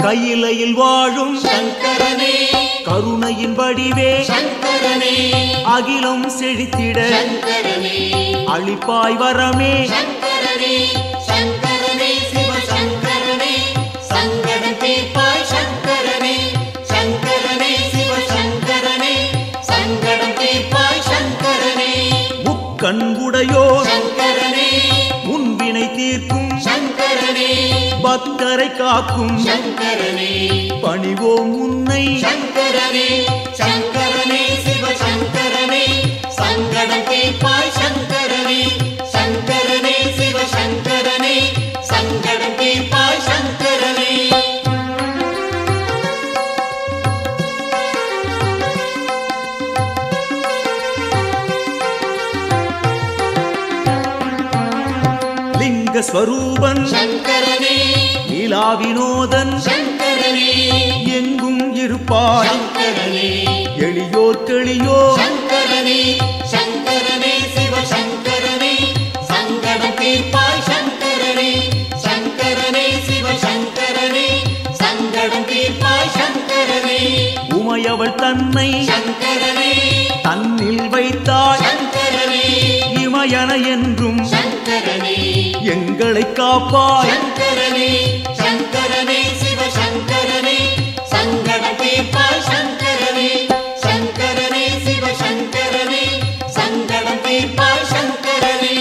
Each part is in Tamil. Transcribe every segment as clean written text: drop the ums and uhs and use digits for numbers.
கையிலையில் வாழும் சங்கரனே கருணையின் வடிவே சங்கரனே அகிலம் செழித்திட சங்கரனே அளிப்பாய் வரமே சங்கரனே சங்கரனே சிவசங்கரனே சங்கடம் தீர்ப்பாய் சங்கரனே சங்கரனே சிவசங்கரனே சங்கடம் தீர்ப்பாய் சங்கரனே முக்கண் உடையோர் சங்கரனே முன்வினை தீர்க்கும் சங்கரனே பக்தரை காக்கும் சங்கரனே பணிவோம் உன்னை சங்கரனே சங்கரனே சிவசங்கரனே சங்கடம் தீர்ப்பாய் சங்கரனே சங்கரனே சிவசங்கரனே சங்கடம் தீர்ப்பாய் சங்கரனே லிங்க ஸ்வரூபன் சங்கரனே லீலா வினோதன் சங்கரனே எங்கும் இருப்பாய் சங்கரனே எளியோர் தெளியோர் சங்கரனே சங்கரனே சிவசங்கரனே சங்கடம் தீர்ப்பாய் சங்கரனே சங்கரனே சிவசங்கரனே சங்கடம் தீர்ப்பாய் சங்கரனே உமையவள் தன்னை சங்கரனே தன்னில் வைத்தாய் சங்கரனே இமயன என்றும் சங்கரனே எங்களை காப்பாய் சங்கரனே சங்கரனே சிவசங்கரனே சங்கடம் தீர்ப்பாய் சங்கரனே சங்கரனே சிவசங்கரனே சங்கடம் தீர்ப்பாய் சங்கரனே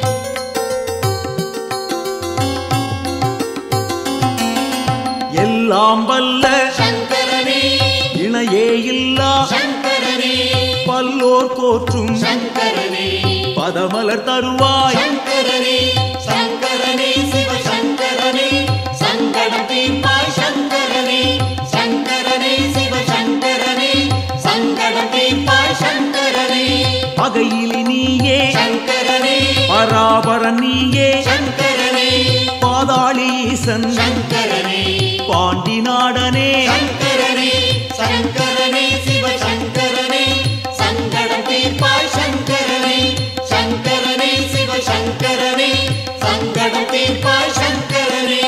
எல்லாம் வல்ல சங்கரனே இணையே இல்லா சங்கரனே பல்லோர் போற்றும் சங்கரனே பதமலர் தருவாய் சங்கரனே சங்கரனே சிவசங்கரனே சங்கடம் தீர்ப்பாய் சங்கரனே சங்கரனே சிவசங்கரனே சங்கடம் தீர்ப்பாய் சங்கரனே பகையிலி நீயே சங்கரனே பராபரன் நீயே சங்கரனே பாதாளி ஈசன் சங்கரனே பாண்டி நாடனே சங்கரனே சங்கரனே சிவசங்கரனே சங்கடம் தீர்ப்பாய் சங்கரனே சங்கரனே சிவசங்கரனே சங்கடம் தீர்ப்பாய் சங்கரனே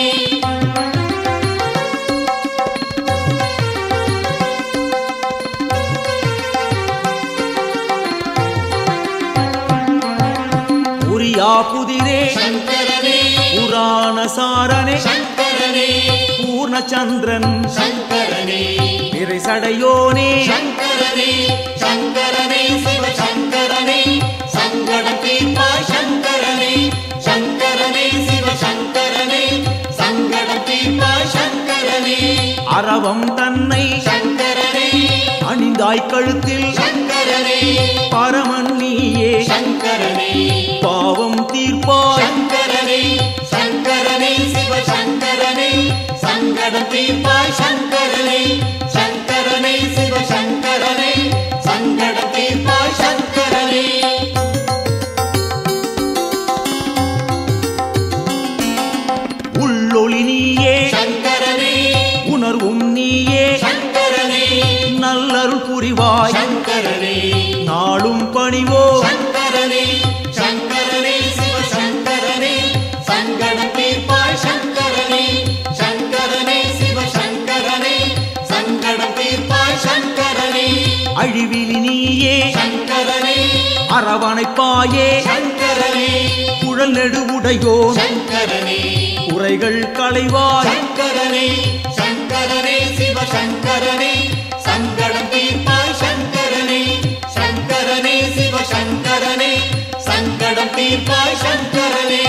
புரியா புதிரே சங்கரனே புராண சாரனே சங்கரனே பூர்ணச்சந்திரன் சங்கரனே நிறைசடையோனே சங்கரனே சங்கரனே சிவசங்கரனே சங்கடம் தீர்ப்பாய் சங்கரனே சங்கரனே சிவசங்கரனே சங்கடம் தீர்ப்பாய் சங்கரனே அரவம் தன்னை சங்கரனே அணிந்தாய் கழுத்தில் சங்கரனே பரமன் நீயே சங்கரனே பாவம் தீர்ப்பாய் சங்கரனே சங்கரனே சிவசங்கரனே சங்கடம் தீர்ப்பாய் சங்கரனே சங்கரனே சிவசங்கரனே சங்கடம் தீர்ப்பாய் சங்கரனே உள்ளொளி நீயே சங்கரனே உணர்வும் நீயே சங்கரனே நல்லருள் புரிவாய் சங்கரனே நாளும் பணிவோ சங்கரனே சங்கரனே சிவசங்கரனே சங்கடம் தீர்ப்பாய் சங்கரனே சங்கரனே சிவசங்கரனே சங்கடம் தீர்ப்பாய் சங்கரனே அழிவிலி நீயே சங்கரனே அரவணைப்பாயே சங்கரனே குழல் நெடுவுடையோன் சங்கரனே குறைகள் களைவாய் சங்கரனே சங்கரனே சிவசங்கரனே சங்கடம் தீர்ப்பாய் சங்கரனே சங்கரனே சிவசங்கரனே சங்கடம் தீர்ப்பாய் சங்கரனே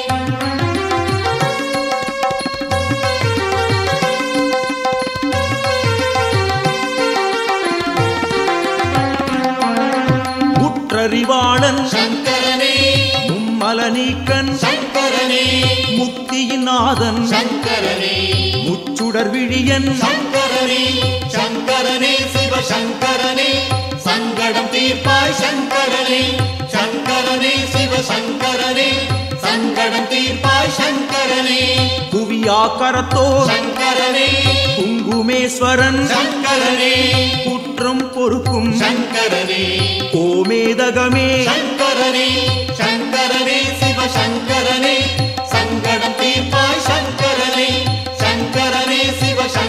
முற்றறிவாளன் சங்கரனே மும்மல நீக்கன் சங்கரனே முக்தியின் நாதன் சங்கரனே முச்சுடர் விழியன் சங்கரனே சங்கரனே சிவசங்கரனே சங்கடம் தீர்ப்பாய் சங்கரனே சங்கரனே சிவசங்கரனே சங்கடம் தீர்ப்பாய் சங்கரனே புவியாக்கரத்தோர் சங்கரனே குங்குமேஸ்வரன் சங்கரனே குற்றம் பொறுக்கும் சங்கரனே கோமேதகமே சங்கரனே சங்கரனே சிவசங்கரனே சங்கடம் தீர்ப்பாய் சங்கரனே சங்கரனே சிவசங்கரனே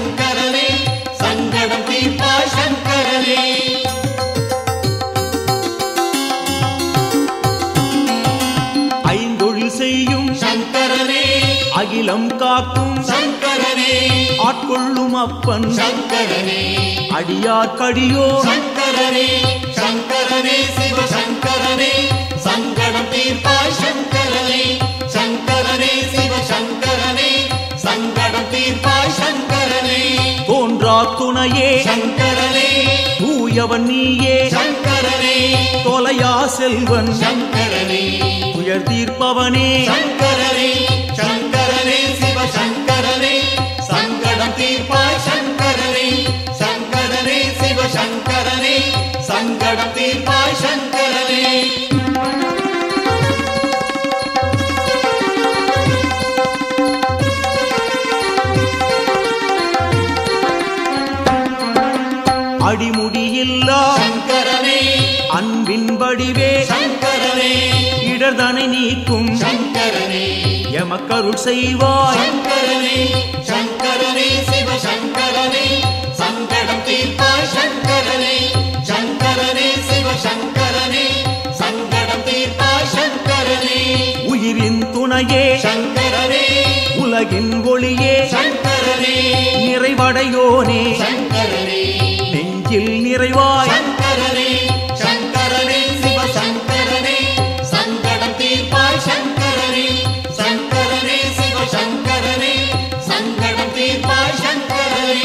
அகிலம் காக்கும் சங்கரனே ஆட்கொள்ளும் அப்பன் சங்கரனே அடியார் கடியோ சங்கரனே சங்கரனே சிவ சங்கரனே சங்கடம் தீர்ப்பாய் சங்கரனே சங்கரனே சிவ சங்கரனே சங்கடம் தீர்ப்பாய் சங்கரனே தோன்றா துணையே சங்கரனே தூயவன் நீயே சங்கரனே தொலையா செல்வன் சங்கரனே துயர் தீர்ப்பவனே சங்கரனே சங்கரனே சிவ சங்கரனே சங்கடம் தீர்ப்பாய் சங்கரனே சங்கரனே சிவ சங்கரனே சங்கடம் தீர்ப்பாய் சங்கரனே அடிமுடியில்லா சங்கரனே அன்பின் வடிவே சங்கரனே இடர்தனை நீக்கும் சங்கரனே எமக்கருள் செய்வாய் சங்கரனே சங்கரனே சிவ சங்கரனே சங்கடம் தீர்ப்பாய் சங்கரனே சங்கரனே சிவ சங்கரனே சங்கடம் தீர்ப்பாய் சங்கரனே உயிரின் துணையே சங்கரனே உலகின் ஒளியே சங்கரனே நிறைவடையோனே சங்கரனே நெஞ்சில் நிறைவாய் சங்கரனே சங்கரனே சிவ சங்கரனே சங்கடம் தீர்ப்பாய் சங்கரனே சங்கரனே சிவ சங்கரனே சங்கடம் தீர்ப்பாய் சங்கரனே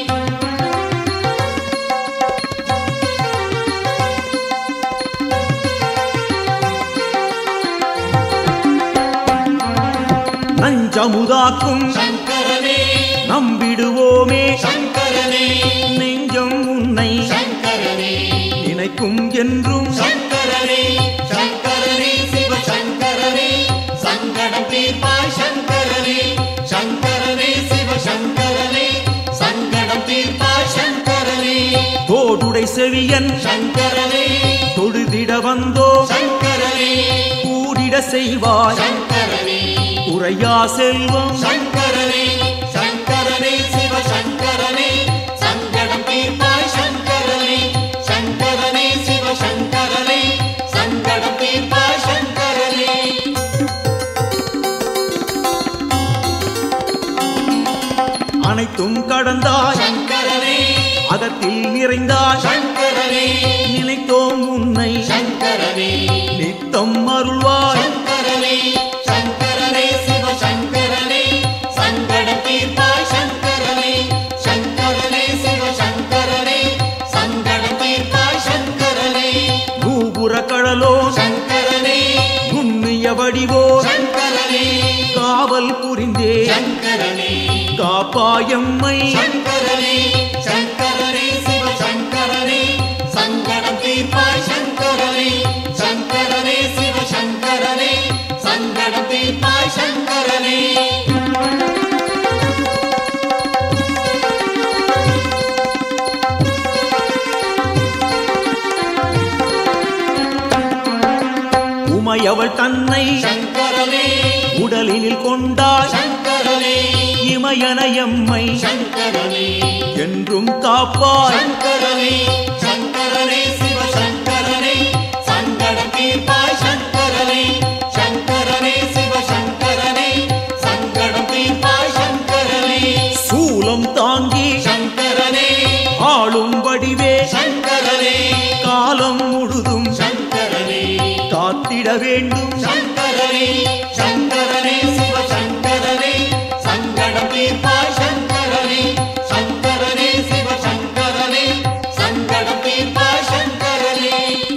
நஞ்சமுதாக்கும் சங்கரனே நம்பிடுவோமே சங்கரனே நெஞ்சம் உன்னை சங்கரனே நினைக்கும் என்றும் சங்கரனே சங்கரனே சிவ சங்கரனே சங்கடம் தீர்ப்பாய் சங்கரனே சங்கரனே சிவ சங்கரனே சங்கடம் தீர்ப்பாய் சங்கரனே தோடுடை செவியன் சங்கரனே தொழுதிட வந்தோ சங்கரனே கூடிட செய்வாய் சங்கரனே உரையா செல்வம் சங்கரனே சங்கரனே சிவ சங்கரனே சங்கடம் தீர்ப்பாய் சங்கரனே சங்கரனே சிவ சங்கரனே சங்கடம் தீர்ப்பாய் சங்கரனே அனைத்தும் கடந்தாய் சங்கரனே அகத்தில் நிறைந்தாய் சங்கரனே நினைத்தோம் உன்னை சங்கரனே நித்தம் அருள்வாய் சங்கரனே சங்கரனே சிவ சங்கரனே சங்கடம் தீர்ப்பாய் சங்கரனே சங்கரனே சிவ சங்கரனே சங்கடம் தீர்ப்பாய் சங்கரனே பூபுர கடலோ சங்கரனே நுண்ணிய வடிவோ சங்கரனே காவல் புரிந்தே சங்கரனே காப்பாயம்மை சங்கரனே சங்கரனே சிவ சங்கரனே சங்கடம் தீர்ப்பாய் சங்கரனே சங்கரனே சிவ சங்கரனே சங்கடம் தீர்ப்பாய் சங்கரனே உமையவள் தன்னை சங்கரனே உடலினில் கொண்டாய் சங்கரனே இமயனையம்மை சங்கரனே என்றும் காப்பாய் சங்கரனே சங்கரனே சிவ சங்கரனே சங்கடம் தீர்ப்பாய் சங்கரனே சங்கரனே சிவ சங்கரனே சங்கடம் தீர்ப்பாய் சங்கரனே சூலம் தாங்கி சங்கரனே ஆளும் வடிவே சங்கரனே காலம் முழுதும் சங்கரனே காத்திட வேண்டும் சங்கரனே சங்கரனே சிவ சங்கரனே சங்கடம் தீர்ப்பாய் சங்கரனே சங்கரனே சிவ சங்கரனே சங்கடம் தீர்ப்பாய் சங்கரனே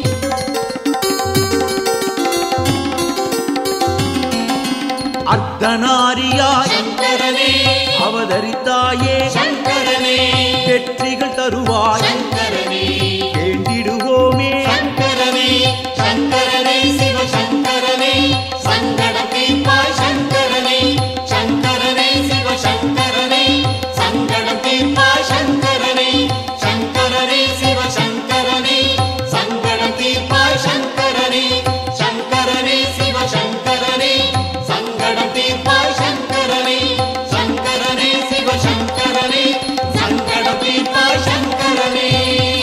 அர்த்தநாரியாய் சங்கரனே அவதரித்தாயே சங்கரனே வெற்றிகள் தருவாய் சங்கரனே வேண்டிடுவோமே சங்கரனே சங்கரனே சிவ சங்கரனே சங்கடம் தீர்ப்பாய் சங்கரனே சங்கரனே சிவ சங்கரனே சங்கடம் தீர்ப்பாய் சங்கரனே சங்கரனே சிவ சங்கரனே சங்கடம் தீர்ப்பாய் சங்கரனே சங்கரனே சிவ சங்கரனே சங்கடம் தீர்ப்பாய் சங்கரனே சங்கரனே சிவ சங்கரனே சங்கடம் தீர்ப்பாய் சங்கரனே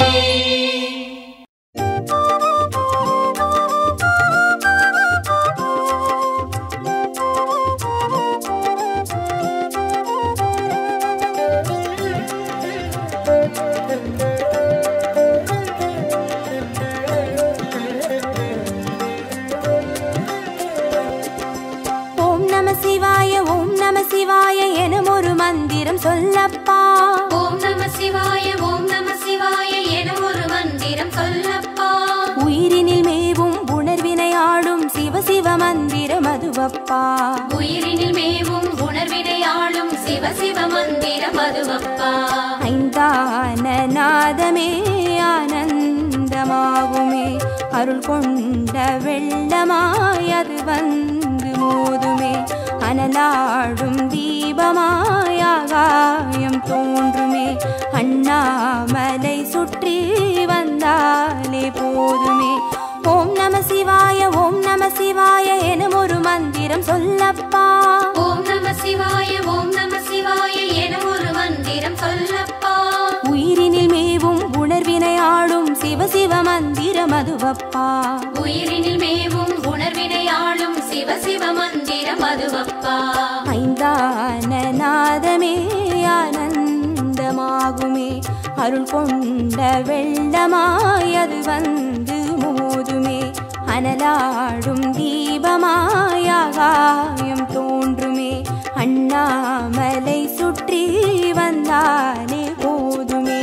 சொல்லப்பா. ஓம் நம சிவாய ஓம் நம சிவாய என ஒரு மந்திரம் சொல்லப்பா. உயிரினில் மேவும் உணர்வினை ஆளும் சிவ சிவ மந்திரம் அதுவப்பா. உயிரினில் மேவும் உணர்வினை ஆளும் சிவ சிவ மந்திரம் அதுவப்பா. ஐந்தான நாதமே ஆனந்தமாகுமே, அருள் கொண்ட வெள்ளமாய் அது வந்து மோதுமே, அனலாடும் தீபமாய் ஆகாயம் தோன்றுமே, அண்ணாமலை சுற்றி வந்தாலே போதுமே. ஓம் நம சிவாய ஓம் நம சிவாய எனும் ஒரு மந்திரம் சொல்லப்பா. ஓம் நம சிவாய ஓம் நம சிவாய என ஒரு மந்திரம் சொல்லப்பா. உயிரினில் மேவும் உணர்வினை ஆளும் சிவ சிவ மந்திரம் அதுவப்பா. உயிரினில் மேவும் உணர்வினை ஆளும் சிவ சிவ மந்திரம் அதுவப்பா. ஐந்தான நாதமே ஆனந்தமாகுமே, அருள் கொண்ட வெள்ளமாய் அது வந்து மோதுமே, அனலாடும் தீபமாய் ஆகாயம் தோன்றுமே, அண்ணாமலை சுற்றி வந்தாலே போதுமே.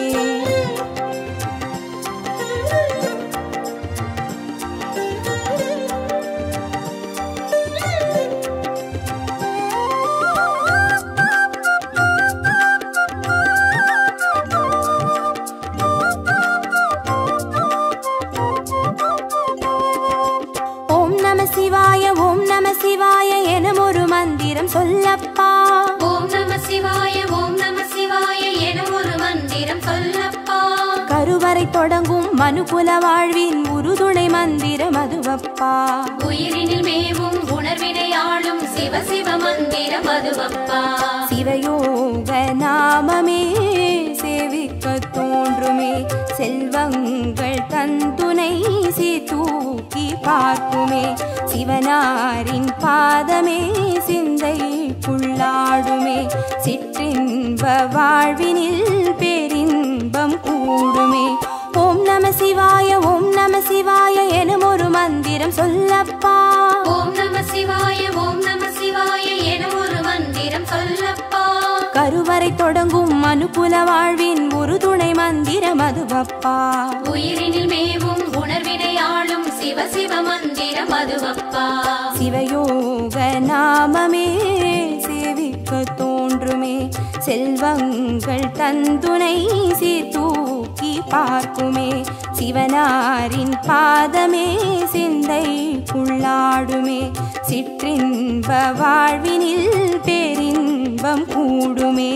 ஓம் நம சிவாய ஓம் நம சிவாய எனும் ஒரு மந்திரம் சொல்லப்பா. ஓம் நம சிவாய ஓம் நம சிவாய என ஒரு மந்திரம் சொல்லப்பா. கருவறை தொடங்கும் மனுகுல வாழ்வின் உறுதுணை மந்திரம் அதுவப்பா. உயிரினில் மேவும் உணர்வினை ஆளும் சிவ சிவ மந்திரம் அதுவப்பா. சிவயோக நாமமே சேவிக்க தோன்றுமே, செல்வங்கள் தந்துணை தூக்கி பார்க்குமே, சிவனாரின் பாதமே சிந்தைக்குள்ளாடுமே, சிற்றின்ப வாழ்வினில் பேரின்பம் கூடுமே. ஓம் நம சிவாய ஓம் நம சிவாய எனும் ஒரு மந்திரம் சொல்லப்பா. ஓம் நம சிவாய ஓம் நம சிவாய என ஒரு மந்திரம் சொல்லப்பா. கருவறை தொடங்கும் மனுகுல வாழ்வின் உறுதுணை மந்திரம் அதுவப்பா. உயிரினில் மேவும் உணர்வினை ஆளும் சிவ சிவ மந்திரம் அதுவப்பா. சிவயோக நாமமே சேவிக்க தோன்றுமே, செல்வங்கள் தந்துணை தூக்கி பார்க்குமே, சிவனாரின் பாதமே சிந்தைக்குள்ளாடுமே, சிற்றின்ப வாழ்வினில் பேரின்பம் கூடுமே.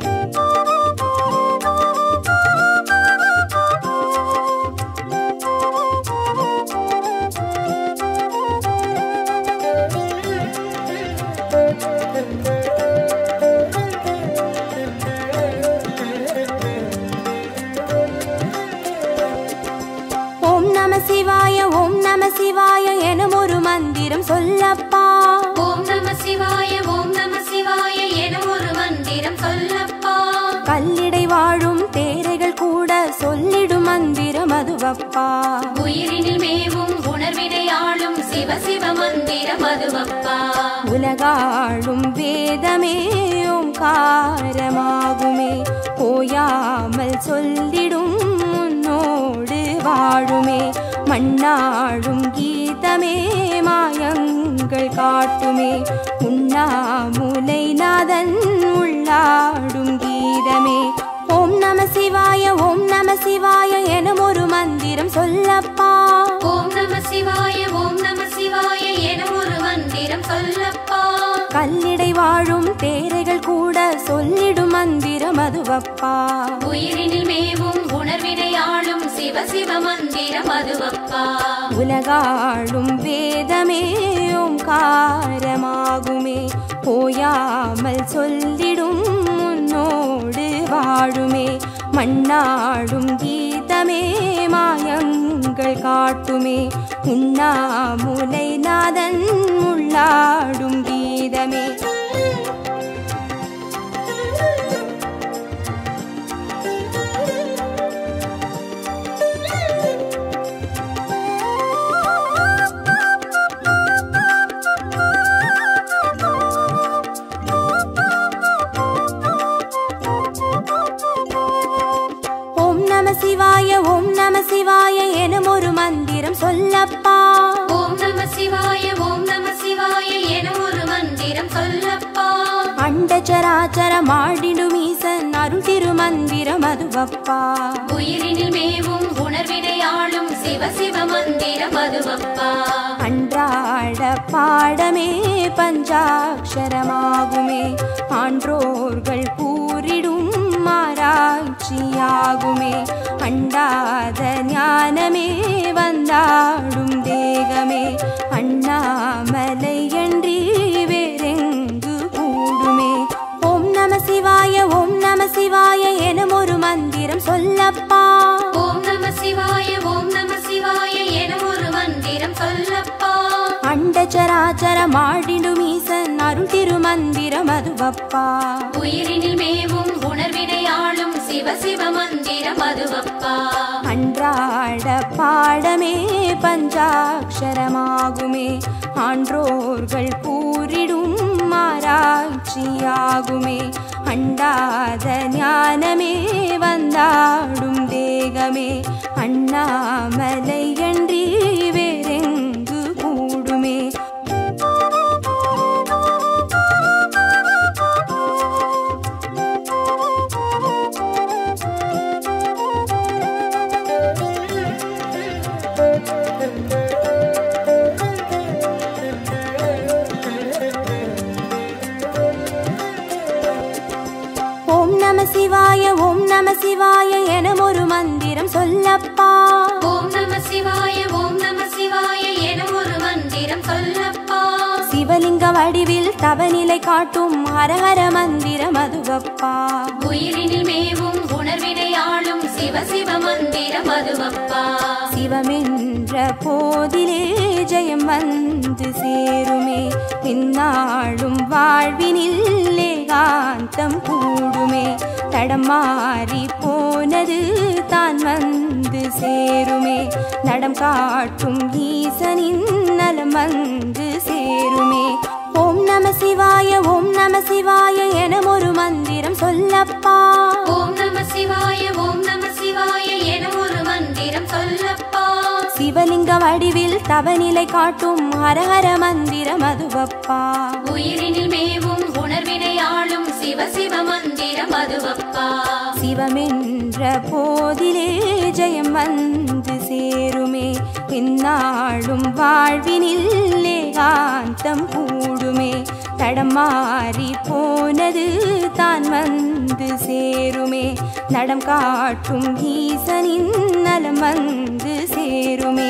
ஓம் நம சிவாய ஓம் நம சிவாய எனும் ஒரு மந்திரம் சொல்லப்பா. ஓம் நம சிவாய ஓம் நம சிவாய என ஒரு மந்திரம் சொல்லப்பா. கல்லிடை வாழும் தேரைகள் கூட சொல்லிடும் மந்திரம் அதுவப்பா. உயிரினில் மேவும் உணர்வினை ஆளும் சிவ சிவ மந்திரம் அதுவப்பா. உலகாளும் வேதமே ஓங்காரமாகுமே, ஓயாமல் சொல்லிடும் உன்னோடு வாழுமே, மண்ணாளும் கீதமே மாயங்கள் காட்டுமே, உண்ணாமுலை நாதன் உள்ளாடும் கீதமே. ஓம் நம சிவாய ஓம் நம சிவாய எனும் ஒரு மந்திரம் சொல்லப்பா. ஓம் நம சிவாய ஓம் நம சிவாய என ஒரு மந்திரம் சொல்லப்பா. கல்லிடை வாழும் தேரைகள் கூட சொல்லிடும் மந்திரம் அதுவப்பா. உயிரினில் மேவும் உணர்வினை ஆளும் சிவ சிவ மந்திரம் அதுவப்பா. உலகாளும் வேதமே ஓங்காரமாகுமே, ஓயாமல் சொல்லிடும் உன்னோடு வாழுமே, மண்ணாளும் கீதமே மாயங்கள் காட்டுமே, உண்ணாமுலை நாதன் உள்ளாடும் கீதமே. சொல்லப்பா. ஓம் நம சிவாய ஓம் நம சிவாய என ஒரு மந்திரம் சொல்லப்பா. அண்டச்சராச்சரம் ஆடிடும் ஈசன் அருள் திருமந்திரம் அதுவப்பா. உயிரினில் மேவும் உணர்வினை ஆளும் சிவ சிவ மந்திரம் அதுவப்பா. அன்றாட பாடமே பஞ்சாட்சரமாகுமே, ஆன்றோர்கள் கூறிடும் ஆராய்ச்சியாகுமே. அண்டாத ஞானமே வந்தாடும் தேகமே, அண்ணாமலை அன்றி வேறெங்கு கூடுமே. ஓம் நம சிவாய ஓம் நம சிவாய எனும் ஒரு மந்திரம் சொல்லப்பா. ஓம் நம சிவாய ஓம் நம சிவாய என ஒரு மந்திரம் சொல்லப்பா. அண்டச்சராச்சரம் ஆடிடும் ஈசன் அருள் திருமந்திரம் அதுவப்பா. உயிரினில் மேவும் உணர்வினை ஆளும் சிவ சிவ மந்திரம் அதுவப்பா. அன்றாட பாடமே பஞ்சாட்சரமாகுமே, ஆன்றோர்கள் கூறிடும் ஆராய்ச்சியாகுமே. அண்டாத ஞானமே வந்தாடும் தேகமே, அண்ணாமலை அன்றி வேறெங்கு கூடுமே. ஓம் நம சிவாய ஓம் நம சிவாய எனும் ஒரு மந்திரம் சொல்லப்பா. ஓம் நம சிவாய ஓம் நம சிவாய என ஒரு மந்திரம் சொல்லப்பா. சிவலிங்க வடிவில் தவநிலை காட்டும் ஹரஹர மந்திரம் அதுவப்பா. உயிரினில் மேவும் உணர்வினை ஆளும் சிவ சிவ மந்திரம் அதுவப்பா. சிவமென்ற போதிலே ஜெயம் வந்து சேருமே, இந்நாளும் வாழ்வினில் ஏகாந்தம் கூடுமே. தடம் மாறி போனது தான் வந்து சேருமே, நடம் காட்டும் ஈசனின் நலம் வந்து சேருமே. ஓம் நம சிவாய ஓம் நம சிவாய எனும் ஒரு மந்திரம் சொல்லப்பா. ஓம் நம சிவாய ஓம் நம சிவாய என ஒரு மந்திரம் சொல்லப்பா. சிவலிங்க வடிவில் தவநிலை காட்டும் ஹரஹர மந்திரம் அதுவப்பா. உயிரினில் மேவும் உணர்வினை ஆளும் சிவ சிவ மந்திரம் அதுவப்பா. சிவமென்ற போதிலே ஜெயம் வந்து சேருமே, இந்நாளும் வாழ்வினில் ஏகாந்தம் கூடுமே. தடம் மாறி போனது தான் வந்து சேருமே, நடம் காட்டும் ஈசனின் நலம் வந்து சேருமே.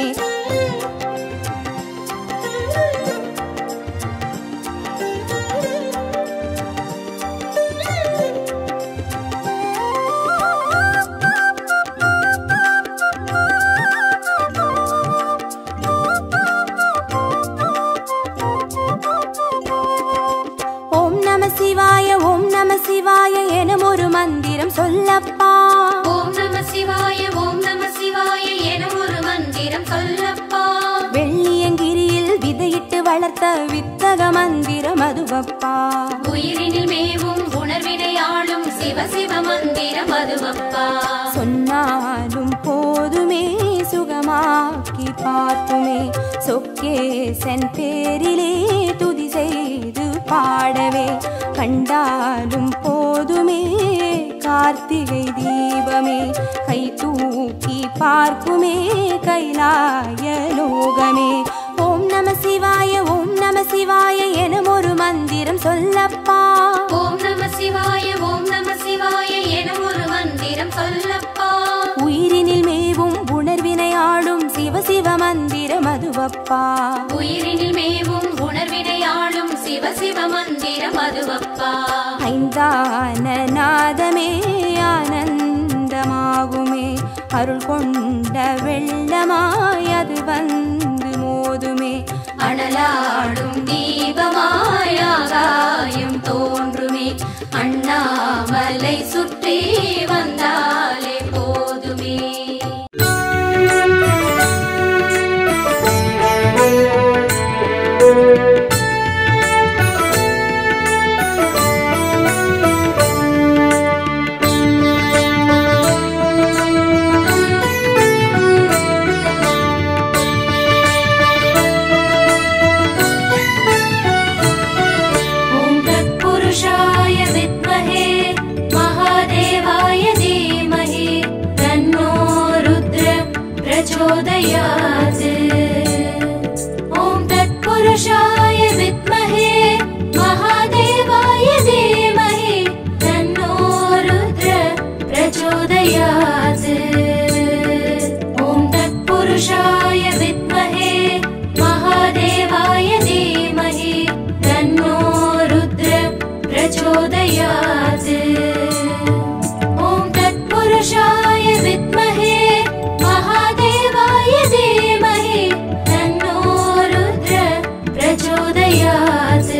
ஓம் நம சிவாய ஓம் நம சிவாய எனும் ஒரு மந்திரம் சொல்லப்பா. ஓம் நம சிவாய ஓம் நம சிவாய என ஒரு மந்திரம் சொல்லப்பா. வெள்ளியங்கிரியில் விதையிட்டு வளர்த்த வித்தக மந்திரம் அதுவப்பா. உயிரினில் மேவும் உணர்வினை ஆளும் சிவ சிவ மந்திரம் அதுவப்பா. சொன்னாலும் போதுமே சுகமாக்கி பார்க்குமே, சொக்கேசன் பேரிலே துதி செய்து பாடவே. கண்டாலும் போதுமே கார்த்திகை தீபமே, கை தூக்கி பார்க்குமே கைலாய லோகமே. ஓம் நம சிவாய ஓம் நம சிவாய எனும் ஒரு மந்திரம் சொல்லப்பா. ஓம் நம சிவாய ஓம் நம சிவாய என ஒரு மந்திரம் சொல்லப்பா. உயிரினில் மேவும் உணர்வினை ஆளும் சிவ சிவ மந்திரம் அதுவப்பா. உயிரினில் மேவும் உணர்வினை ஆளும் சிவ சிவ மந்திரம் அதுவப்பா. ஐந்தான நாதமே ஆனந்தமாகுமே, அருள் கொண்ட வெள்ளமாய் அது வந்து மோதுமே. அனலாடும் தீபமாய் ஆகாயம் தோன்றுமே, அண்ணாமலை சுற்றி வந்தாலே போதுமே. प्रचोदयात् ॐ तत्पुरुषाय विद्महे महादेवाय धीमहि तन्नो रुद्र प्रचोदयात् ॐ तत्पुरुषाय विद्महे महादेवाय धीमहि तन्नो रुद्र प्रचोदयात् ॐ तत्पुरुषाय विद्महे महादेवाय धीमहि तन्नो रुद्र प्रचोदयात्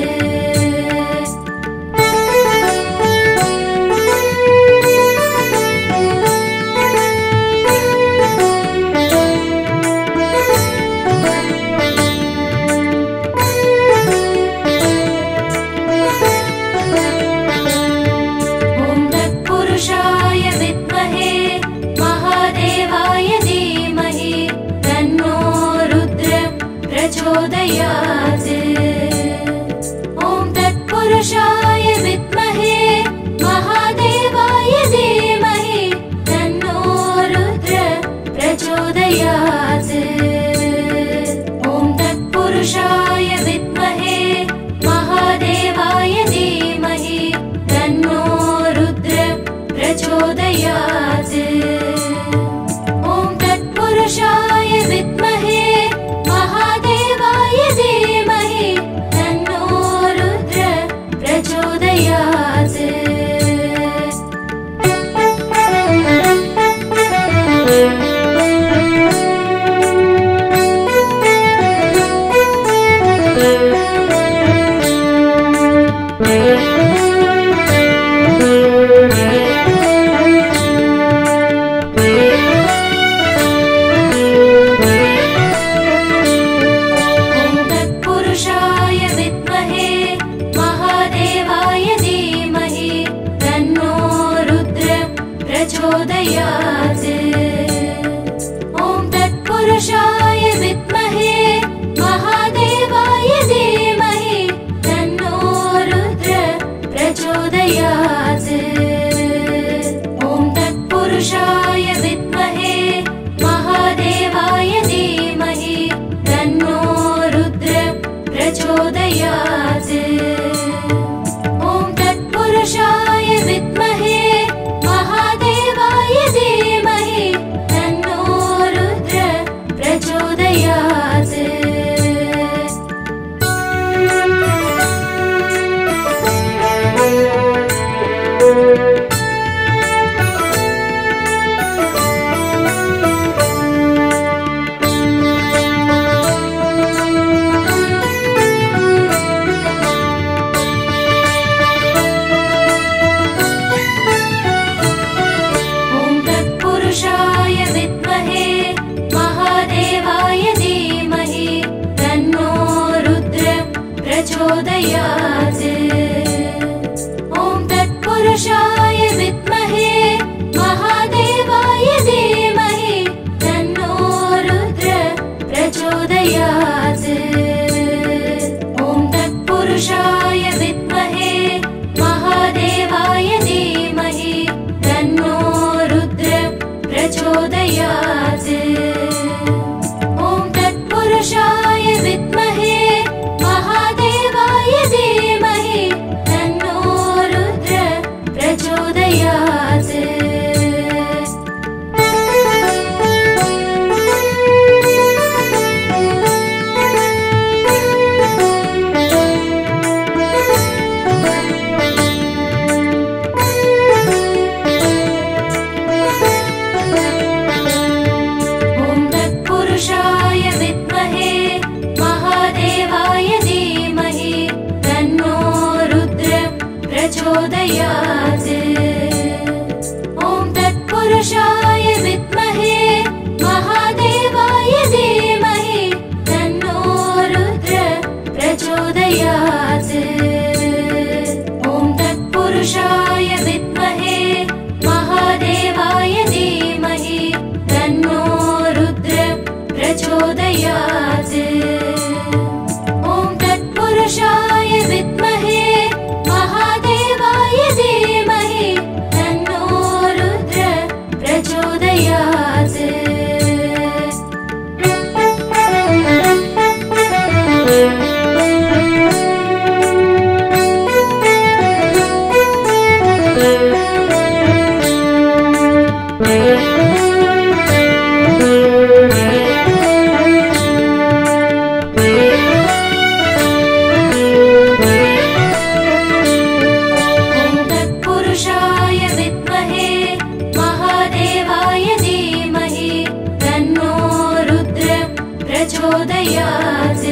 प्रचोदयात्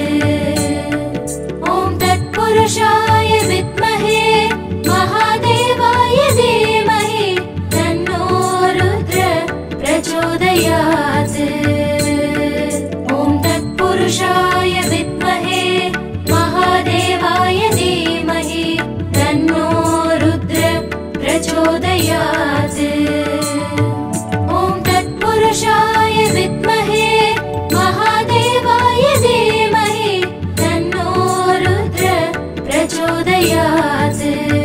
ॐ तत्पुरुषाय विद्महे महादेवाय धीमहि तन्नो रुद्र प्रचोदयात् ॐ तत्पुरुषाय विद्महे महादेवाय धीमहि तन्नो रुद्र प्रचोदयात् ॐ तत्पुरुषाय विद्महे महादेवाय धीमहि तन्नो रुद्र प्रचोदयात्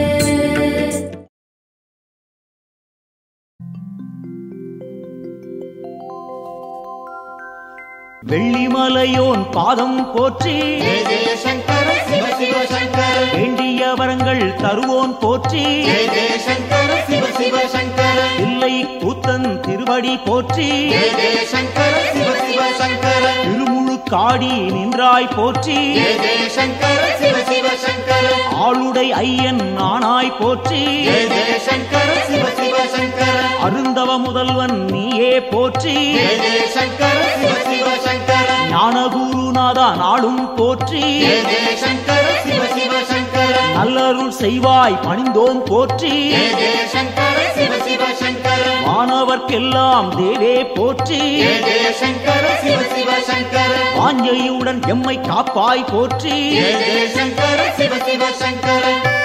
வெள்ளிமலையோன் பாதம் போற்றி ஜெய ஜெய சங்கர சிவ சிவ சங்கர வேண்டிய வரங்கள் தருவோன் போற்றி ஜெய ஜெய சங்கர சிவ சிவ சங்கர இல்லை கூத்தன் திருவடி போற்றி ஜெய ஜெய சங்கர சிவ சிவ சங்கர திருமுழுக்காடி நின்றாய் போற்றி ஜெய ஜெய சங்கர சிவ சிவ சங்கர ஆளுடை ஐயன் நானாய் போற்றி ஜெய ஜெய சங்கர சிவ சிவ சங்கர அருந்தவ முதல்வன் நீயே போற்றி ஜெய ஜெய சங்கர சிவ சிவ சங்கர ஞானகுருநாதா நாளும் போற்றி ஜெய ஜெய சங்கர சிவ சிவ சங்கர நல்லருள் செய்வாய் பணிந்தோம் போற்றி ஜெய ஜெய சங்கர சிவ சிவ சங்கர மாணவர்க்கெல்லாம் தேவே போற்றி ஜெய ஜெய சங்கர சிவ சிவ சங்கர வாஞ்சையுடன் எம்மை காப்பாய் போற்றி ஜெய ஜெய சங்கர சிவ சிவ சங்கர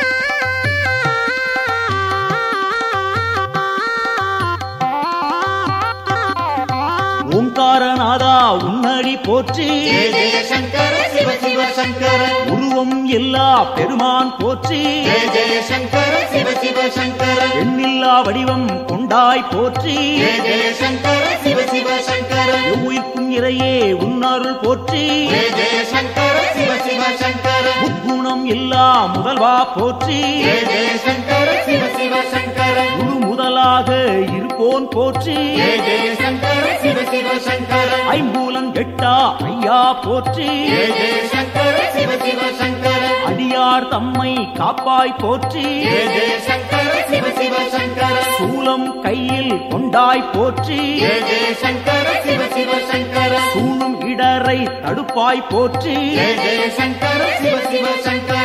ஓங்காரநாதா உன்னடி போற்றி ஜெய ஜெய சங்கர சிவ சிவ சங்கர உருவம் எல்லா பெருமான் போற்றி ஜெய ஜெய சங்கர சிவ சிவ சங்கர எண்ணில்லா வடிவம் கொண்டாய் போற்றி ஜெய ஜெய சங்கர சிவ சிவ சங்கர எவ்வுயிர்க்கும் இறையே உன்னருள் போற்றி ஜெய ஜெய சங்கர சிவ சிவ சங்கர முக்குணம் எல்லா முதல்வா போற்றி ஜெய ஜெய சங்கர சிவ சிவ சங்கர முழு முதலாக இருப்போன் போற்றி ஜெய ஜெய சங்கர சிவ சிவ சங்கர ஐம்பூலன் எட்டா ஐயா போற்றி ஜெய ஜெய சங்கர சிவ சிவ சங்கர அடியார் தம்மை காப்பாய் போற்றி ஜெய ஜெய சங்கர சிவ சிவ சங்கர சூலம் கையில் கொண்டாய் போற்றி ஜெய ஜெய சங்கர சிவ சிவ சங்கர சூழும் இடரை தடுப்பாய் போற்றி ஜெய ஜெய சங்கர சிவ சிவ சங்கர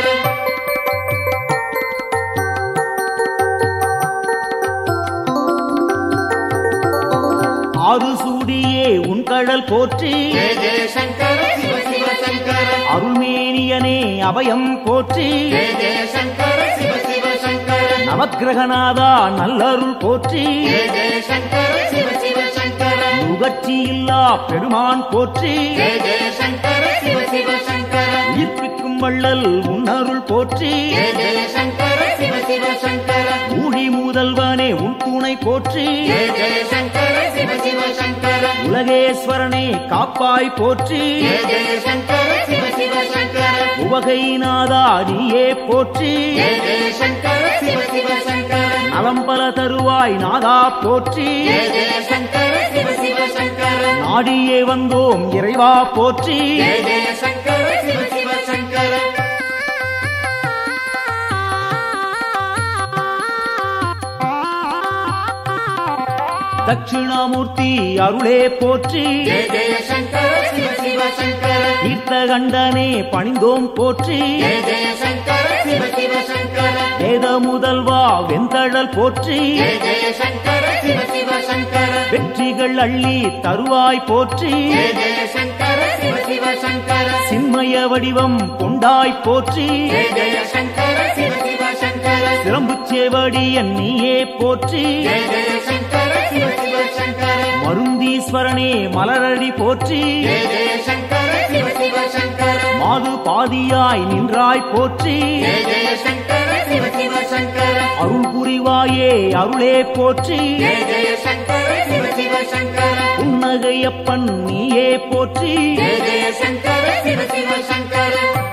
ஆறு சூடியே உன் கடல் போற்றி ஜெய ஜெய சங்கர சிவ சிவ சங்கர அருள்மேனியனே அபயம் போற்றி ஜெய ஜெய சங்கர சிவ சிவ சங்கர நவக்கிரகநாதா நல்லருள் போற்றி ஜெய ஜெய சங்கர சிவ சிவ சங்கர நுகர்ச்சி இல்லா பெருமான் போற்றி ஜெய ஜெய சங்கர சிவ சிவ சங்கர உயிர்ப்பிக்கும் வள்ளல் உன்னருள் போற்றி ஜெய ஜெய சங்கர சிவ சிவ சங்கர ஊழி முதல்வனே உன் துணை போற்றி ஜெய ஜெய சங்கர சிவ சிவ சங்கர உலகேஸ்வரனே காப்பாய் போற்றி ஜெய ஜெய சங்கர சிவ சிவ சங்கர உவகைநாதா நீயே போற்றி ஜெய ஜெய சங்கர சிவ சிவ சங்கர நலம்பல தருவாய் நாதா போற்றி ஜெய ஜெய சங்கர சிவ சிவ சங்கர நாடியே வந்தோம் இறைவா போற்றி ஜெய ஜெய சங்கர சிவ சிவ சங்கர தட்சிணாமூர்த்தி அருளே போற்றி ஜெய ஜெய சங்கர சிவ சிவ சங்கர தீர்த்தகண்டனே பணிந்தோம் போற்றி ஜெய ஜெய சங்கர சிவ சிவ சங்கர வேத முதல்வா வெந்தழல் போற்றி ஜெய ஜெய சங்கர சிவ சிவ சங்கர வெற்றிகள் அள்ளி தருவாய் போற்றி ஜெய ஜெய சங்கர சிவ சிவ சங்கர சின்மய வடிவம் கொண்டாய் போற்றி ஜெய ஜெய சங்கர சிவ சிவ சங்கர சிலம்புச்சேவடியன் நீயே போற்றி ஜெய ஜெய சங்கர சிவ சிவ சங்கர மருந்தீஸ்வரனே மலரடி போற்றி ஜெய ஜெய சங்கர சிவ சிவ சங்கர மாது பாதியாய் நின்றாய் போற்றி ஜெய ஜெய சங்கர சிவ சிவ சங்கர அருள் புரிவாயே அருளே போற்றி ஜெய ஜெய சங்கர சிவ சிவ சங்கர புன்னகையப்பன் நீயே போற்றி ஜெய ஜெய சங்கர சிவ சிவ சங்கர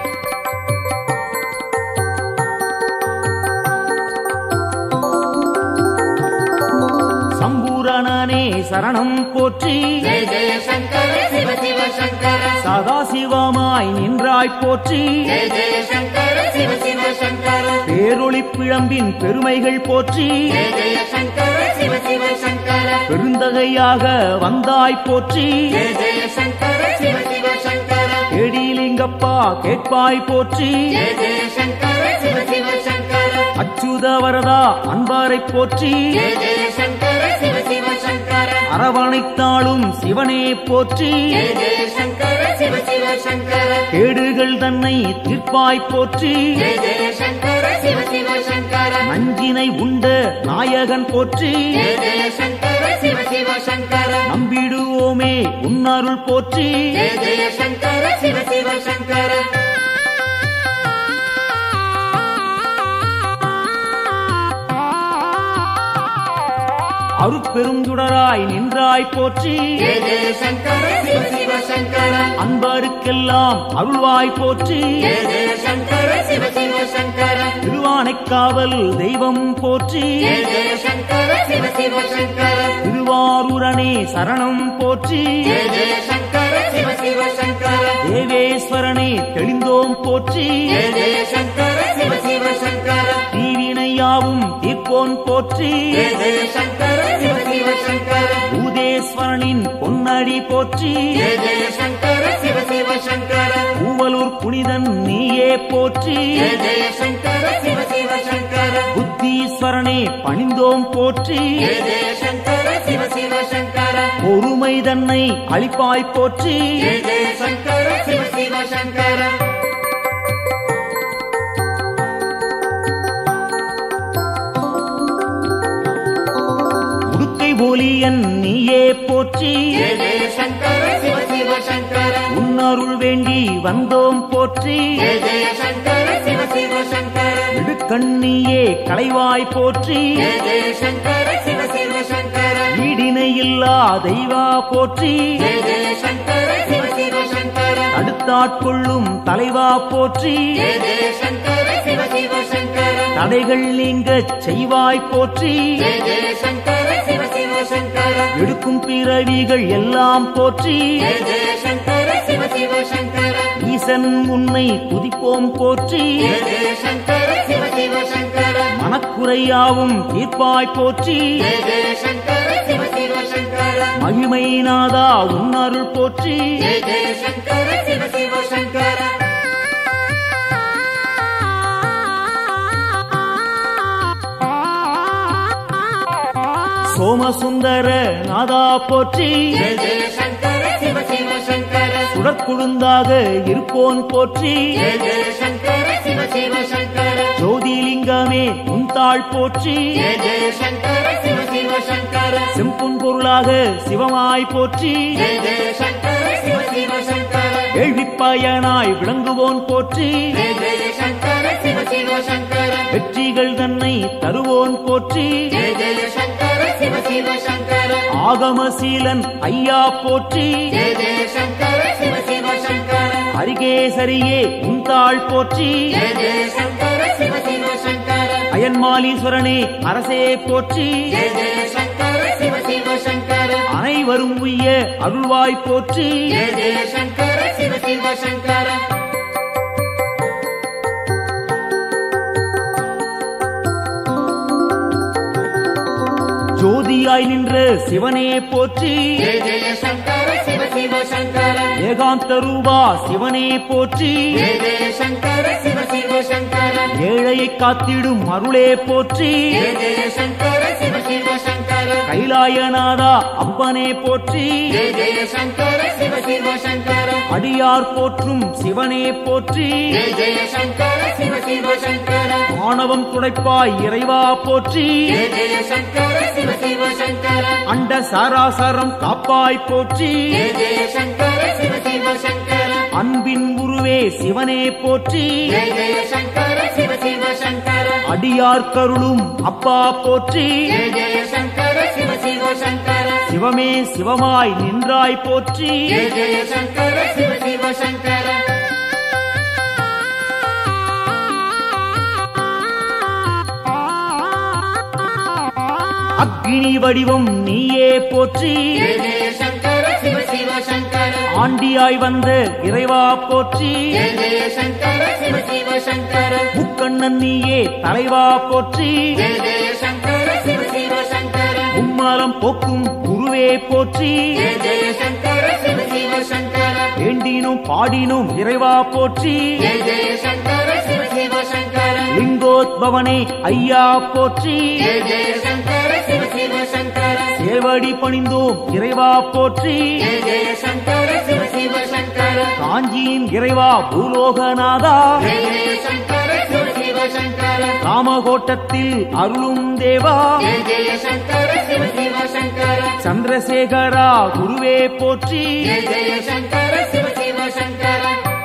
சம்பூரணனே சரணம் போற்றி ஜெய ஜெய சங்கர சிவ சிவ சங்கர சதாசிவமாய் நின்றாய் போற்றி ஜெய ஜெய சங்கர சிவ சிவ சங்கர பேரொளி பிழம்பின் பெருமைகள் போற்றி ஜெய ஜெய சங்கர சிவ சிவ சங்கர பெருந்தகையாக வந்தாய் போற்றி ஜெய ஜெய சங்கர சிவ சிவ சங்கர கேடிலிங்கப்பா கேட்பாய் போற்றி ஜெய ஜெய சங்கர சிவ சிவ சங்கர அச்சுத வரதா அன்பாரை போற்றி ஜெய ஜெய சங்கர சிவ சிவ சங்கர அரவணைத்தாளும் சிவனே போற்றி ஜெய ஜெய சங்கர சிவ சிவ சங்கர கேடுகள் தன்னை தீர்ப்பாய் போற்றி ஜெய ஜெய சங்கர சிவ சிவ சங்கர நஞ்சினை உண்ட நாயகன் போற்றி ஜெய ஜெய சங்கர சிவ சிவ சங்கர நம்பிடுவோமே உன்னருள் போற்றி ஜெய ஜெய சங்கர சிவ சிவ சங்கர அருட்பெருஞ்சுடராய் நின்றாய் போற்றி ஜெய ஜெய சங்கர சிவ சிவ சங்கர அன்பருக்கெல்லாம் அருள்வாய் போற்றி ஜெய ஜெய சங்கர சிவ சிவ சங்கர திருவானைக்காவல் தெய்வம் போற்றி ஜெய ஜெய சங்கர சிவ சிவ சங்கர திருவாரூரனே சரணம் போற்றி ஜெய ஜெய சங்கர சிவ சிவ சங்கர தேவேஸ்வரனே தெளிந்தோம் போற்றி ஜெய ஜெய சங்கர சிவ சிவ சங்கர தீவினையாவும் தீர்ப்போன் போற்றி ஜெய ஜெய சங்கர சிவ சிவ சங்கர பூதேஸ்வரனின் பொன்னடி போற்றி ஜெய ஜெய சங்கர சிவ சிவ சங்கர பூவலூர் புனிதன் நீயே போற்றி ஜெய ஜெய சங்கர சிவ சிவ சங்கர புத்தீஸ்வரனே பணிந்தோம் போற்றி ஜெய ஜெய சங்கர சிவ சிவ சங்கர பொறுமை தன்னை அளிப்பாய் போற்றி ஜெய ஜெய சங்கர சிவ சிவ சங்கர உடுக்கை ஒலியன் நீயே போற்றி ஜெய ஜெய சங்கர சிவ சிவ சங்கர உன்னருள் வேண்டி வந்தோம் போற்றி ஜெய ஜெய சங்கர சிவ சிவ சங்கர இடுக்கண்ணியே களைவாய் போற்றி ஜெய ஜெய சங்கர சிவ சிவ சங்கர ஈடிணையில்லா தெய்வா போற்றி ஜெய ஜெய சங்கர சிவ சிவ சங்கர தடுத்தாட்கொள்ளும் தலைவா போற்றி ஜெய ஜெய சங்கர சிவ சிவ சங்கர தடைகள் நீங்கச் செய்வாய் போற்றி ஜெய ஜெய சங்கர சிவ சிவ சங்கர எடுக்கும் பிறவிகள் எல்லாம் போற்றி ஜெய ஜெய சங்கர சிவ சிவ சங்கர ஈசன் உன்னை துதிப்போம் போற்றி ஜெய ஜெய சங்கர சிவ சிவ சங்கர மனக்குறையாவும் தீர்ப்பாய் போற்றி ஜெய ஜெய சங்கர சிவ சிவ சங்கர மகிமை நாதா உன்னருள் போற்றி ஜெய ஜெய சங்கர சிவ சிவ சங்கர சோமசுந்தர நாதா போற்றி ஜெய ஜெய சங்கர சிவ சிவ சங்கர சுடற்குழுந்தாக இருப்போன் போற்றி ஜெய ஜெய சங்கர சிவ சிவ சங்கர ஜோதிலிங்கமே உன்தாள் போற்றி ஜெய ஜெய சங்கர சிவ சிவ சங்கர செம்பொன் பொருளாக சிவமாய் போற்றி ஜெய ஜெய சங்கர சிவ சிவ சங்கர கேள்விப்பயனாய் விளங்குவோன் போற்றி ஜெய ஜெய சங்கர சிவ சிவ சங்கர வெற்றிகள் தன்னை தருவோன் போற்றி ஜெய ஜெய சங்கர சிவ சிவ சங்கர ஆகமசீலன் ஐயா போற்றி ஜெய ஜெய சங்கர சிவ சிவ சங்கர ஹரிகேசரியே உன்தாள் போற்றி ஜெய ஜெய சங்கர சிவ சிவ சங்கர அயன்மாலீஸ்வரனே அரசே போற்றி ஜெய ஜெய சங்கர சிவ சிவ சங்கர அனைவரும் உய்ய அருள்வாய் போற்றி ஜெய ஜெய சங்கர சிவ சிவ சங்கர ஜோதியாய் நின்ற சிவனே போற்றி ஜெய ஜெய சங்கர சிவ சிவ சங்கர ஏகாந்த ரூபா சிவனே போற்றி ஜெய ஜெய சங்கர சிவ சிவ சங்கர ஏழையை காத்திடும் அருளே போற்றி ஜெய ஜெய சங்கர சிவ சிவ சங்கர கைலாயநாதா அப்பனே போற்றி ஜெய ஜெய சங்கர சிவ சிவ சங்கர அடியார் போற்றும் சிவனே போற்றி ஜெய ஜெய சங்கர சிவ சிவ சங்கர ஆணவம் துடைப்பாய் இறைவா போற்றி ஜெய ஜெய சங்கர சிவ சிவ சங்கர அண்ட சாராசரம் காப்பாய் போற்றி ஜெய ஜெய சங்கர சிவ சிவ சங்கர அன்பின் உருவே சிவனே போற்றி ஜெய ஜெய சங்கர சிவ சிவ சங்கர அடியார் கருளும் அப்பா போற்றி ஜெய ஜெய சங்கர சிவ சிவ சங்கர சிவமே சிவமாய் நின்றாய் போற்றி ஜெய ஜெய சங்கர சிவ சிவ சங்கர அக்னி வடிவம் நீயே போற்றி ஜெய ஜெய சங்கர சிவ சிவ சங்கர ஆண்டியாய் வந்த இறைவா போற்றி ஜெய ஜெய சங்கர சிவ சிவ சங்கர முக்கண்ணன் நீயே தலைவா போற்றி ஜெய ஜெய சங்கர சிவ சிவ சங்கர மும்மலம் போக்கும் குருவே போற்றி ஜெய ஜெய சங்கர சிவ சிவ சங்கர வேண்டினும் பாடினும் இறைவா போற்றி ஜெய ஜெய சங்கர சிவ சிவ சங்கர லிங்கோத்பவனே ஐயா போற்றி ஜெய ஜெய சங்கர சிவ சிவ சங்கர சேவடி பணிந்தோம் இறைவா போற்றி ஜெய ஜெய சங்கர சிவ சிவ சங்கர காஞ்சியின் இறைவா பூலோகநாதா ஜெய ஜெய சங்கர சிவ சிவ சங்கர ராமகோட்டத்தில் அருளும் தேவா ஜெய ஜெய சங்கர சிவ சிவ சங்கர சந்திரசேகரா குருவே போற்றி ஜெய ஜெய சங்கர சிவ சிவ சங்கர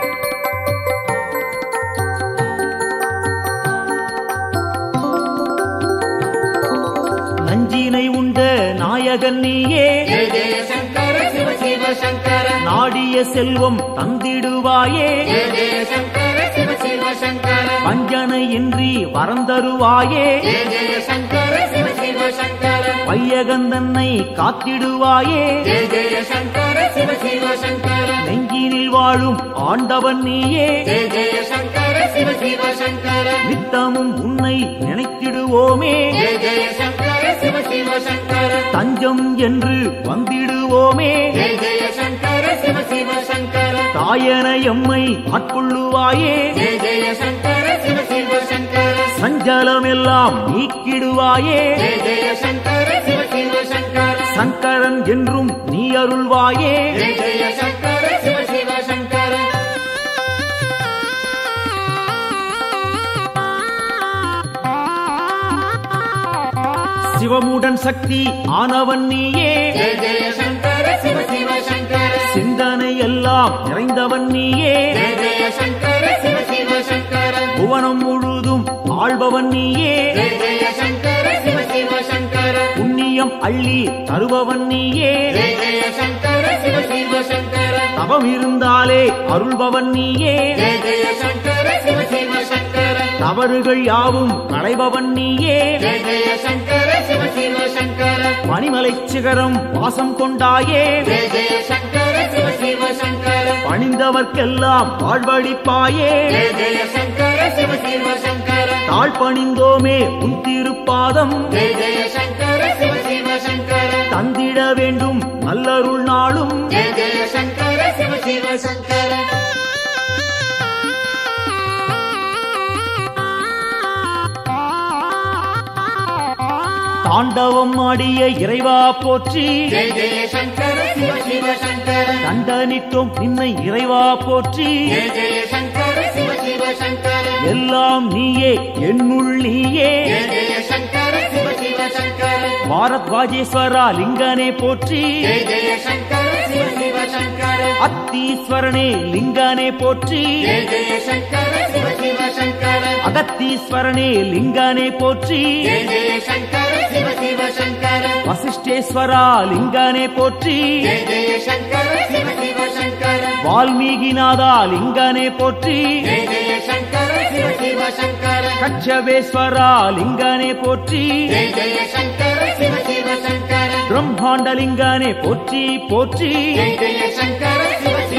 நஞ்சினை உண்ட நாயகன் நீயே ஜெய ஜெய சங்கர சிவ சிவ சங்கர நாடிய செல்வம் தந்திடுவாயே ஜெய ஜெய சங்கர சிவ சிவ சங்கர வஞ்சனை இன்றி வரந்தருவாயே ஜெய ஜெய சங்கர சிவ சிவ சங்கர வையகந்தன்னை காத்திடுவாயே ஜெய ஜெய சங்கர சிவ சிவ சங்கர நெஞ்சினில் வாழும் ஆண்டவன் நீயே ஜெய ஜெய சங்கர சிவ சிவ சங்கர நித்தமும் உன்னை நினைத்திடுவோமே ஜெய ஜெய சங்கர சிவ சிவ சங்கர தஞ்சம் என்று வந்திடுவோமே ஜெய ஜெய சங்கர சிவ சிவ சங்கர தாயன எம்மை ஆட்கொள்ளுவாயே ஜெய ஜெய சங்கர சிவ சிவ சங்கர சஞ்சலமெல்லாம் நீக்கிடுவாயே ஜெய ஜெய சங்கர சிவ சிவ சங்கர சங்கரன் என்றும் நீ அருள்வாயே ஜெய ஜெய சங்கர சிவ சிவ சங்கர சிவமுடன் சக்தி ஆனவன் நீயே ஜெய ஜெய சங்கர சிவ சிவ சங்கர சிந்தனை எல்லாம் நிறைந்தவன் நீயே ஜெய ஜெய சங்கர சிவ சிவ சங்கர புவனம் முழுதும் ஆள்பவன் நீயே ஜெய ஜெய சங்கர சிவ சிவ சங்கர புண்ணியம் அள்ளி தருபவன் நீயே ஜெய ஜெய சங்கர சிவ சிவ சங்கர தவம் இருந்தாலே அருள்பவன் நீயே ஜெய ஜெய சங்கர சிவ சிவ சங்கர தவறுகள் யாவும் களைபவன் நீயே ஜெய ஜெய சங்கர சிவ சிவ சங்கர பனிமலை சிகரம் வாசம் கொண்டாயே ஜெய ஜெய சங்கர சிவ சிவ சங்கர பணிந்தவர்க்கெல்லாம் வாழ்வழிப்பாயே ஜெய ஜெய சங்கர சிவ சிவ சங்கர தாழ் பணிந்தோமே உன் திருப்பாதம் ஜெய ஜெய சங்கர சிவ சிவ சங்கர தந்திட வேண்டும் நல்லருள் நாளும் ஜெய ஜெய சங்கர சிவ சிவ சங்கர தாண்டவம் ஆடிய இறைவா போற்றி ஜெய ஜெய சங்கர சிவ சிவ சங்கர தண்டனிட்டோம் நின்னை இறைவா போற்றி ஜெய ஜெய சங்கர சிவ சிவ சங்கர எல்லாம் நீயே என்னுள் நீயே ஜெய ஜெய சங்கர சிவ சிவ சங்கர பாரத்வாஜேஸ்வரா லிங்கனே போற்றி ஜெய ஜெய சங்கர சிவ சிவ சங்கர அத்தீஸ்வரனே லிங்கனே போற்றி ஜெய ஜெய சங்கர சிவ சிவ சங்கர அகத்தீஸ்வரனே லிங்கனே போற்றி ஜெய ஜெய சங்கர சிவ சிவ சங்கர வசிஷ்டேஸ்வரா லிங்கனே போற்றி ஜெய ஜெய சங்கர சிவ சிவ சங்கர வால்மீகிநாதா லிங்கனே போற்றி ஜெய ஜெய சங்கர சிவ சிவ சங்கர கச்சவேஸ்வரா லிங்கனே போற்றி ஜெய ஜெய சங்கர சிவ சிவ சங்கர பிரம்மாண்டலிங்கனே போற்றி போற்றி ஜெய ஜெய சங்கர சிவ சிவ